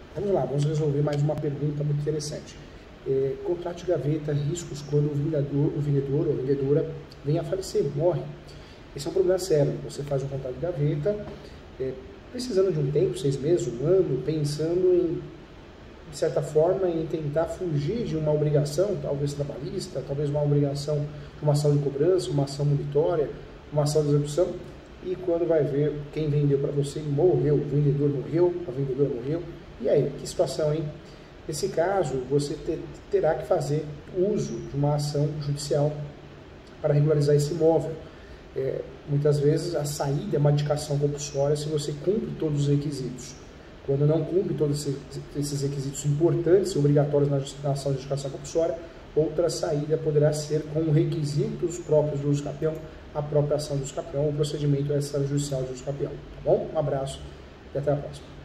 Vamos lá, vamos resolver mais uma pergunta muito interessante. Contrato de gaveta, riscos quando o vendedor ou a vendedora vem a falecer, morre. Esse é um problema sério. Você faz um contrato de gaveta, precisando de um tempo, 6 meses, um ano, pensando em, de certa forma, em tentar fugir de uma obrigação, talvez trabalhista, talvez uma obrigação de uma ação de cobrança, uma ação monitória, uma ação de execução, e quando vai ver quem vendeu para você morreu, o vendedor morreu, a vendedora morreu. E aí, que situação, hein? Nesse caso, você terá que fazer uso de uma ação judicial para regularizar esse imóvel. Muitas vezes a saída é uma indicação compulsória se você cumpre todos os requisitos. Quando não cumpre todos esses requisitos importantes e obrigatórios na ação de indicação compulsória, outra saída poderá ser com requisitos próprios do usucapião, a própria ação do usucapião, o procedimento extrajudicial do usucapião. Tá bom? Um abraço e até a próxima.